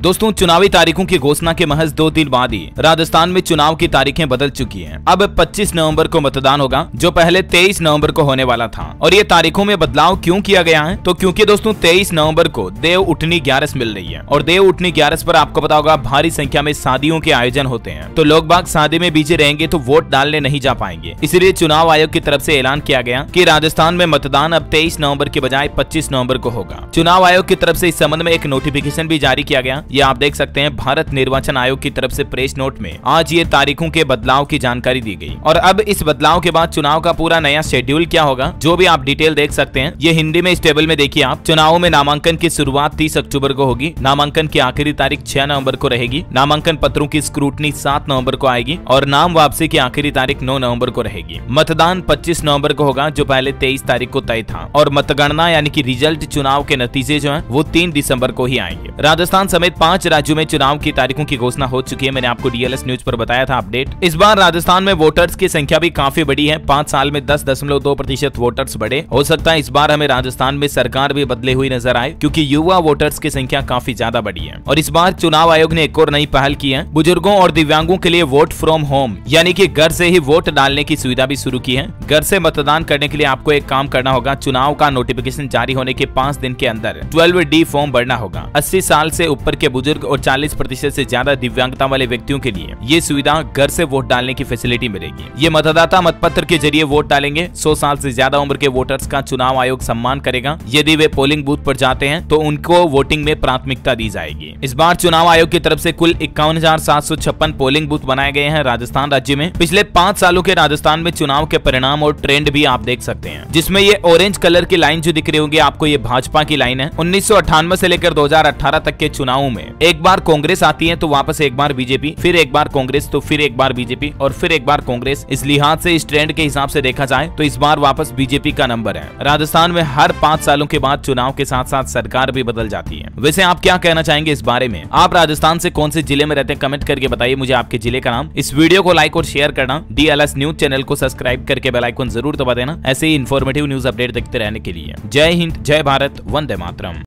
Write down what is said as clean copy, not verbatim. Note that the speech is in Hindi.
दोस्तों, चुनावी तारीखों की घोषणा के महज 2 दिन बाद ही राजस्थान में चुनाव की तारीखें बदल चुकी हैं। अब 25 नवंबर को मतदान होगा, जो पहले 23 नवंबर को होने वाला था। और ये तारीखों में बदलाव क्यों किया गया है? तो क्योंकि दोस्तों 23 नवंबर को देव उठनी 11 मिल रही है और देव उठनी 11 पर आपको पता होगा भारी संख्या में शादियों के आयोजन होते हैं, तो लोग बाग शादी में बिजी रहेंगे तो वोट डालने नहीं जा पाएंगे। इसलिए चुनाव आयोग की तरफ से ऐलान किया गया कि राजस्थान में मतदान अब 23 नवंबर के बजाय 25 नवंबर को होगा। चुनाव आयोग की तरफ से इस संबंध में एक नोटिफिकेशन भी जारी किया गया। ये आप देख सकते हैं, भारत निर्वाचन आयोग की तरफ से प्रेस नोट में आज ये तारीखों के बदलाव की जानकारी दी गई। और अब इस बदलाव के बाद चुनाव का पूरा नया शेड्यूल क्या होगा, जो भी आप डिटेल देख सकते हैं। ये हिंदी में इस टेबल में देखिए आप। चुनावों में नामांकन की शुरुआत 30 अक्टूबर को होगी। नामांकन की आखिरी तारीख 6 नवंबर को रहेगी। नामांकन पत्रों की स्क्रूटनी 7 नवंबर को आएगी और नाम वापसी की आखिरी तारीख 9 नवंबर को रहेगी। मतदान 25 नवंबर को होगा, जो पहले 23 तारीख को तय था। और मतगणना यानी कि रिजल्ट, चुनाव के नतीजे जो हैं वो 3 दिसंबर को ही आएंगे। राजस्थान समेत 5 राज्यों में चुनाव की तारीखों की घोषणा हो चुकी है। मैंने आपको डीएलएस न्यूज पर बताया था अपडेट। इस बार राजस्थान में वोटर्स की संख्या भी काफी बड़ी है। 5 साल में 10.2% वोटर्स बढ़े। हो सकता है इस बार हमें राजस्थान में सरकार भी बदले हुई नजर आए, क्योंकि युवा वोटर्स की संख्या काफी ज्यादा बढ़ी है। और इस बार चुनाव आयोग ने एक और नई पहल की है। बुजुर्गों और दिव्यांगों के लिए वोट फ्रॉम होम यानी कि घर से ही वोट डालने की सुविधा भी शुरू की है। घर से मतदान करने के लिए आपको एक काम करना होगा। चुनाव का नोटिफिकेशन जारी होने के 5 दिन के अंदर 12D फॉर्म भरना होगा। 80 साल से ऊपर के बुजुर्ग और 40% से ज्यादा दिव्यांगता वाले व्यक्तियों के लिए ये सुविधा घर से वोट डालने की फैसिलिटी मिलेगी। ये मतदाता मतपत्र के जरिए वोट डालेंगे। 100 साल से ज्यादा उम्र के वोटर्स का चुनाव आयोग सम्मान करेगा। यदि वे पोलिंग बूथ पर जाते हैं तो उनको वोटिंग में प्राथमिकता दी जाएगी। इस बार चुनाव आयोग की तरफ से कुल 51,756 पोलिंग बूथ बनाए गए हैं राजस्थान राज्य में। पिछले 5 सालों के राजस्थान में चुनाव के परिणाम और ट्रेंड भी आप देख सकते हैं, जिसमें ये ऑरेंज कलर की लाइन जो दिख रही होगी आपको, ये भाजपा की लाइन है। 1998 से लेकर 2018 तक के चुनावों में एक बार कांग्रेस आती है तो वापस एक बार बीजेपी, फिर एक बार कांग्रेस तो फिर एक बार बीजेपी और फिर एक बार कांग्रेस। इस लिहाज से, इस ट्रेंड के हिसाब से देखा जाए तो इस बार वापस बीजेपी का नंबर है। राजस्थान में हर 5 सालों के बाद चुनाव के साथ साथ सरकार भी बदल जाती है। वैसे आप क्या कहना चाहेंगे इस बारे में? आप राजस्थान से कौन से जिले में रहते हैं, कमेंट करके बताइए मुझे आपके जिले का नाम। इस वीडियो को लाइक और शेयर करना, डीएलएस न्यूज चैनल को सब्सक्राइब करके बेल आइकन जरूर दबा देना, ऐसे ही इंफॉर्मेटिव न्यूज अपडेट देखते रहने के लिए। जय हिंद, जय भारत, वंदे मातरम।